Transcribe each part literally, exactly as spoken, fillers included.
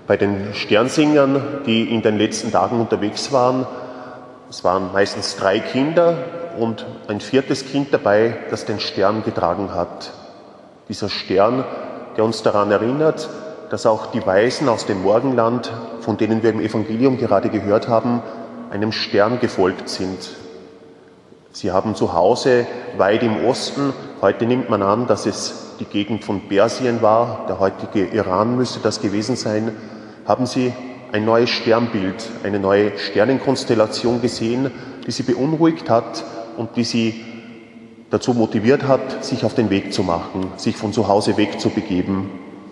Bei den Sternsingern, die in den letzten Tagen unterwegs waren, es waren meistens drei Kinder und ein viertes Kind dabei, das den Stern getragen hat. Dieser Stern, der uns daran erinnert, dass auch die Weisen aus dem Morgenland, von denen wir im Evangelium gerade gehört haben, einem Stern gefolgt sind. Sie haben zu Hause weit im Osten, heute nimmt man an, dass es die Gegend von Persien war, der heutige Iran müsste das gewesen sein, haben sie ein neues Sternbild, eine neue Sternenkonstellation gesehen, die sie beunruhigt hat und die sie dazu motiviert hat, sich auf den Weg zu machen, sich von zu Hause wegzubegeben.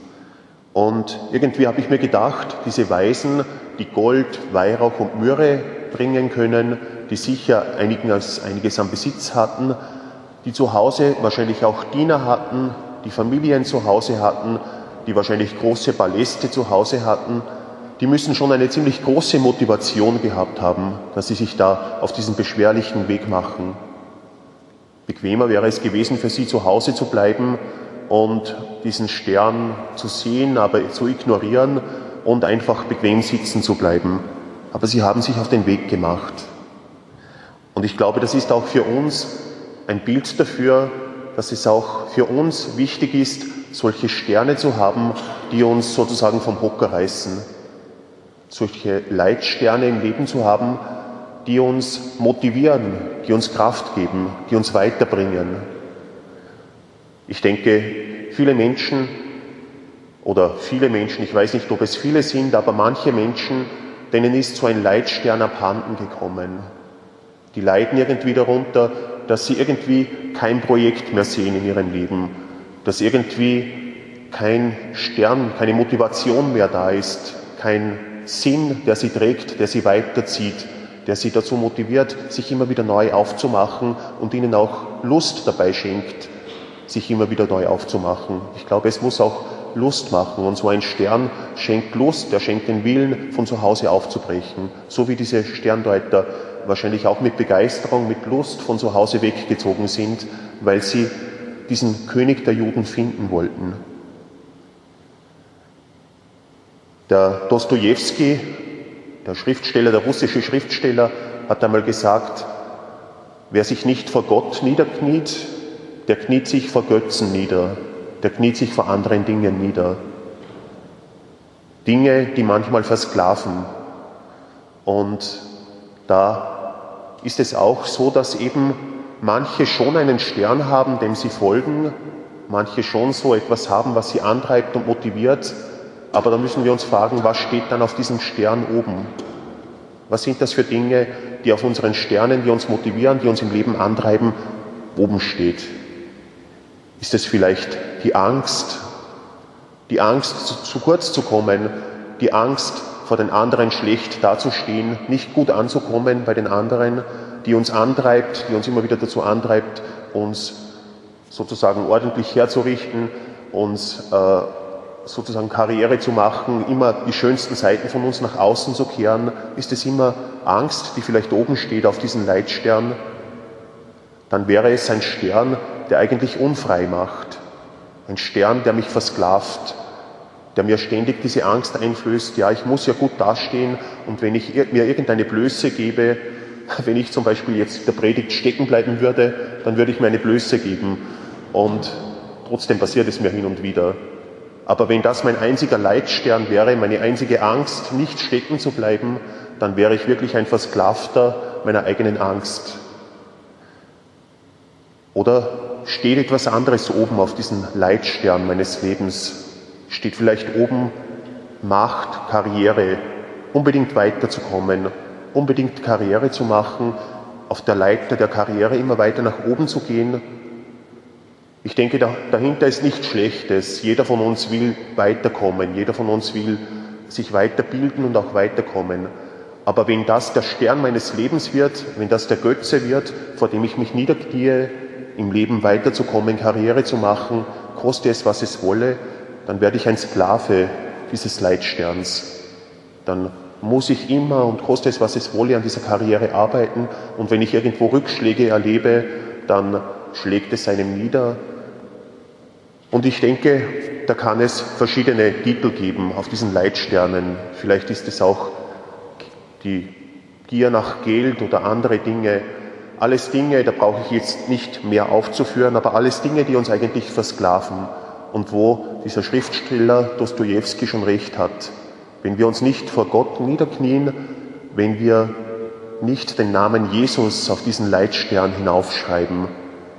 Und irgendwie habe ich mir gedacht, diese Weisen, die Gold, Weihrauch und Myrrhe bringen können, die sicher einiges, einiges an Besitz hatten, die zu Hause wahrscheinlich auch Diener hatten, die Familien zu Hause hatten, die wahrscheinlich große Paläste zu Hause hatten, die müssen schon eine ziemlich große Motivation gehabt haben, dass sie sich da auf diesen beschwerlichen Weg machen. Bequemer wäre es gewesen, für sie zu Hause zu bleiben und diesen Stern zu sehen, aber zu ignorieren und einfach bequem sitzen zu bleiben. Aber sie haben sich auf den Weg gemacht. Und ich glaube, das ist auch für uns ein Bild dafür, dass es auch für uns wichtig ist, solche Sterne zu haben, die uns sozusagen vom Hocker reißen. Solche Leitsterne im Leben zu haben, die uns motivieren, die uns Kraft geben, die uns weiterbringen. Ich denke, viele Menschen oder viele Menschen, ich weiß nicht, ob es viele sind, aber manche Menschen, denen ist so ein Leitstern abhanden gekommen. Die leiden irgendwie darunter, dass sie irgendwie kein Projekt mehr sehen in ihrem Leben, dass irgendwie kein Stern, keine Motivation mehr da ist, kein Sinn, der sie trägt, der sie weiterzieht, der sie dazu motiviert, sich immer wieder neu aufzumachen und ihnen auch Lust dabei schenkt, sich immer wieder neu aufzumachen. Ich glaube, es muss auch Lust machen und so ein Stern schenkt Lust, der schenkt den Willen, von zu Hause aufzubrechen, so wie diese Sterndeuter wahrscheinlich auch mit Begeisterung, mit Lust von zu Hause weggezogen sind, weil sie diesen König der Juden finden wollten. Der Dostojewski, der Schriftsteller, der russische Schriftsteller, hat einmal gesagt, wer sich nicht vor Gott niederkniet, der kniet sich vor Götzen nieder, der kniet sich vor anderen Dingen nieder. Dinge, die manchmal versklaven. Und da ist es auch so, dass eben manche schon einen Stern haben, dem sie folgen, manche schon so etwas haben, was sie antreibt und motiviert, aber da müssen wir uns fragen, was steht dann auf diesem Stern oben? Was sind das für Dinge, die auf unseren Sternen, die uns motivieren, die uns im Leben antreiben, oben steht? Ist es vielleicht die Angst, die Angst, zu, zu kurz zu kommen, die Angst, vor den anderen schlecht dazustehen, nicht gut anzukommen bei den anderen, die uns antreibt, die uns immer wieder dazu antreibt, uns sozusagen ordentlich herzurichten, uns äh, sozusagen Karriere zu machen, immer die schönsten Seiten von uns nach außen zu kehren? Ist es immer Angst, die vielleicht oben steht auf diesem Leitstern? Dann wäre es ein Stern, der eigentlich unfrei macht. Ein Stern, der mich versklavt, der mir ständig diese Angst einflößt, ja, ich muss ja gut dastehen und wenn ich mir irgendeine Blöße gebe, wenn ich zum Beispiel jetzt der Predigt stecken bleiben würde, dann würde ich mir eine Blöße geben und trotzdem passiert es mir hin und wieder. Aber wenn das mein einziger Leitstern wäre, meine einzige Angst, nicht stecken zu bleiben, dann wäre ich wirklich ein Versklavter meiner eigenen Angst. Oder steht etwas anderes oben auf diesem Leitstern meines Lebens? Steht vielleicht oben Macht, Karriere, unbedingt weiterzukommen, unbedingt Karriere zu machen, auf der Leiter der Karriere immer weiter nach oben zu gehen? Ich denke, dahinter ist nichts Schlechtes. Jeder von uns will weiterkommen, jeder von uns will sich weiterbilden und auch weiterkommen. Aber wenn das der Stern meines Lebens wird, wenn das der Götze wird, vor dem ich mich niederknie, im Leben weiterzukommen, Karriere zu machen, koste es, was es wolle, dann werde ich ein Sklave dieses Leitsterns. Dann muss ich immer und koste es, was es wolle, an dieser Karriere arbeiten. Und wenn ich irgendwo Rückschläge erlebe, dann schlägt es einem nieder. Und ich denke, da kann es verschiedene Titel geben auf diesen Leitsternen. Vielleicht ist es auch die Gier nach Geld oder andere Dinge. Alles Dinge, da brauche ich jetzt nicht mehr aufzuführen, aber alles Dinge, die uns eigentlich versklaven und wo dieser Schriftsteller Dostojewski schon recht hat. Wenn wir uns nicht vor Gott niederknien, wenn wir nicht den Namen Jesus auf diesen Leitstern hinaufschreiben,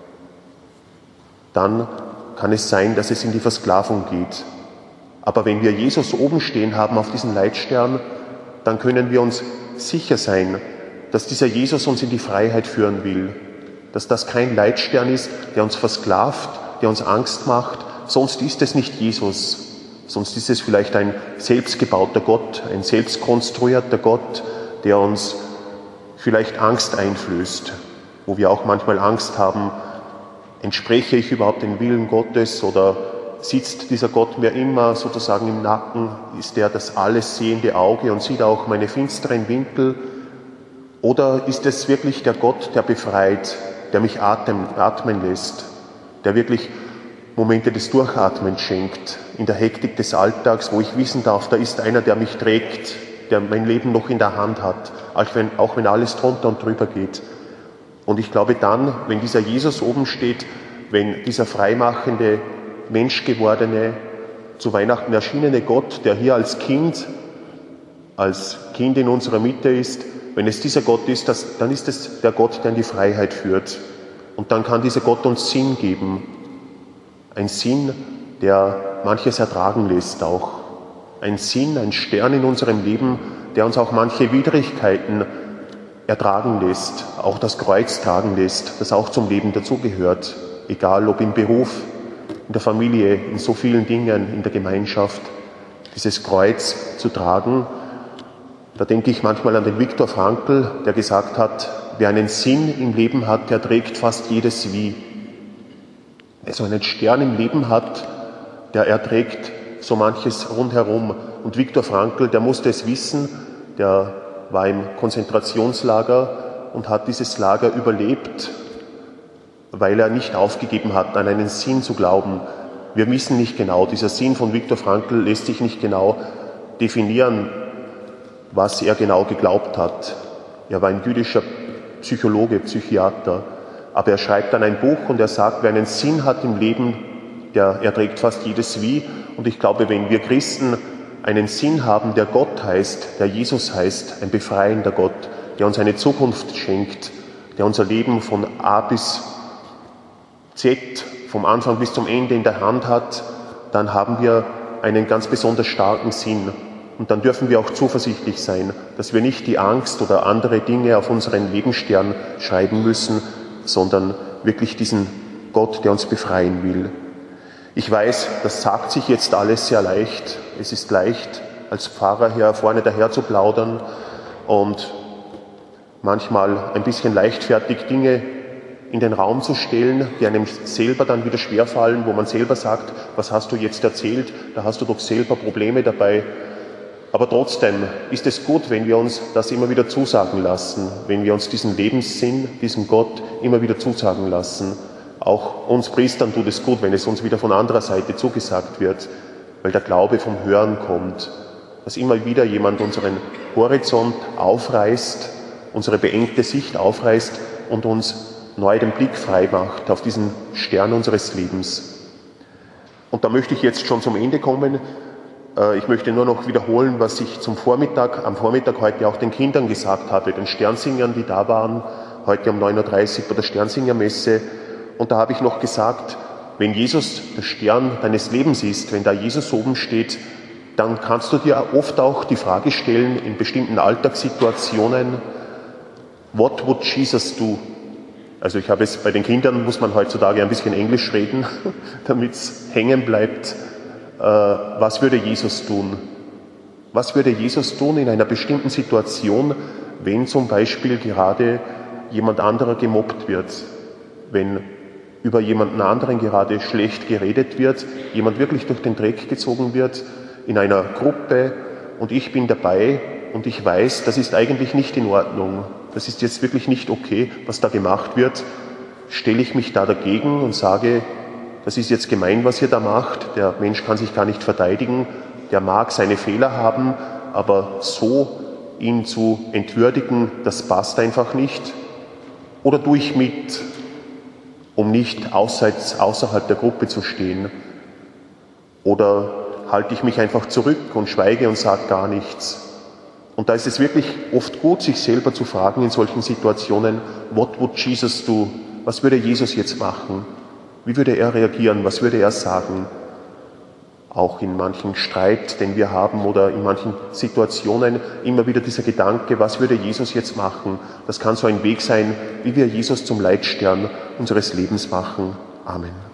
dann kann es sein, dass es in die Versklavung geht. Aber wenn wir Jesus oben stehen haben auf diesen Leitstern, dann können wir uns sicher sein, dass dieser Jesus uns in die Freiheit führen will, dass das kein Leitstern ist, der uns versklavt, der uns Angst macht, sonst ist es nicht Jesus, sonst ist es vielleicht ein selbstgebauter Gott, ein selbstkonstruierter Gott, der uns vielleicht Angst einflößt, wo wir auch manchmal Angst haben, entspreche ich überhaupt dem Willen Gottes oder sitzt dieser Gott mir immer sozusagen im Nacken, ist er das alles sehende Auge und sieht auch meine finsteren Winkel? Oder ist es wirklich der Gott, der befreit, der mich atmen, atmen lässt, der wirklich Momente des Durchatmens schenkt, in der Hektik des Alltags, wo ich wissen darf, da ist einer, der mich trägt, der mein Leben noch in der Hand hat, auch wenn, auch wenn alles drunter und drüber geht. Und ich glaube dann, wenn dieser Jesus oben steht, wenn dieser freimachende, menschgewordene, zu Weihnachten erschienene Gott, der hier als Kind, als Kind in unserer Mitte ist, wenn es dieser Gott ist, das, dann ist es der Gott, der in die Freiheit führt. Und dann kann dieser Gott uns Sinn geben. Ein Sinn, der manches ertragen lässt auch. Ein Sinn, ein Stern in unserem Leben, der uns auch manche Widrigkeiten ertragen lässt, auch das Kreuz tragen lässt, das auch zum Leben dazugehört. Egal ob im Beruf, in der Familie, in so vielen Dingen, in der Gemeinschaft, dieses Kreuz zu tragen. Da denke ich manchmal an den Viktor Frankl, der gesagt hat, wer einen Sinn im Leben hat, der trägt fast jedes Wie. Wer so einen Stern im Leben hat, der erträgt so manches rundherum. Und Viktor Frankl, der musste es wissen, der war im Konzentrationslager und hat dieses Lager überlebt, weil er nicht aufgegeben hat, an einen Sinn zu glauben. Wir wissen nicht genau, dieser Sinn von Viktor Frankl lässt sich nicht genau definieren, was er genau geglaubt hat. Er war ein jüdischer Psychologe, Psychiater, aber er schreibt dann ein Buch und er sagt, wer einen Sinn hat im Leben, der erträgt fast jedes Wie. Und ich glaube, wenn wir Christen einen Sinn haben, der Gott heißt, der Jesus heißt, ein befreiender Gott, der uns eine Zukunft schenkt, der unser Leben von A bis Z, vom Anfang bis zum Ende in der Hand hat, dann haben wir einen ganz besonders starken Sinn. Und dann dürfen wir auch zuversichtlich sein, dass wir nicht die Angst oder andere Dinge auf unseren Lebensstern schreiben müssen, sondern wirklich diesen Gott, der uns befreien will. Ich weiß, das sagt sich jetzt alles sehr leicht. Es ist leicht, als Pfarrer hier vorne daher zu plaudern und manchmal ein bisschen leichtfertig Dinge in den Raum zu stellen, die einem selber dann wieder schwerfallen, wo man selber sagt, was hast du jetzt erzählt, da hast du doch selber Probleme dabei. Aber trotzdem ist es gut, wenn wir uns das immer wieder zusagen lassen, wenn wir uns diesen Lebenssinn, diesen Gott immer wieder zusagen lassen. Auch uns Priestern tut es gut, wenn es uns wieder von anderer Seite zugesagt wird, weil der Glaube vom Hören kommt, dass immer wieder jemand unseren Horizont aufreißt, unsere beengte Sicht aufreißt und uns neu den Blick frei macht auf diesen Stern unseres Lebens. Und da möchte ich jetzt schon zum Ende kommen. Ich möchte nur noch wiederholen, was ich zum Vormittag, am Vormittag heute auch den Kindern gesagt habe, den Sternsingern, die da waren, heute um neun Uhr dreißig bei der Sternsingermesse. Und da habe ich noch gesagt, wenn Jesus der Stern deines Lebens ist, wenn da Jesus oben steht, dann kannst du dir oft auch die Frage stellen, in bestimmten Alltagssituationen, what would Jesus do? Also ich habe es, bei den Kindern muss man heutzutage ein bisschen Englisch reden, damit es hängen bleibt. Äh, was würde Jesus tun? Was würde Jesus tun in einer bestimmten Situation, wenn zum Beispiel gerade jemand anderer gemobbt wird, wenn über jemanden anderen gerade schlecht geredet wird, jemand wirklich durch den Dreck gezogen wird in einer Gruppe und ich bin dabei und ich weiß, das ist eigentlich nicht in Ordnung, das ist jetzt wirklich nicht okay, was da gemacht wird, stelle ich mich da dagegen und sage, das ist jetzt gemein, was ihr da macht, der Mensch kann sich gar nicht verteidigen, der mag seine Fehler haben, aber so ihn zu entwürdigen, das passt einfach nicht. Oder tue ich mit, um nicht außerhalb der Gruppe zu stehen? Oder halte ich mich einfach zurück und schweige und sage gar nichts? Und da ist es wirklich oft gut, sich selber zu fragen in solchen Situationen, what would Jesus do? Was würde Jesus jetzt machen? Wie würde er reagieren? Was würde er sagen? Auch in manchen Streit, den wir haben, oder in manchen Situationen immer wieder dieser Gedanke, was würde Jesus jetzt machen? Das kann so ein Weg sein, wie wir Jesus zum Leitstern unseres Lebens machen. Amen.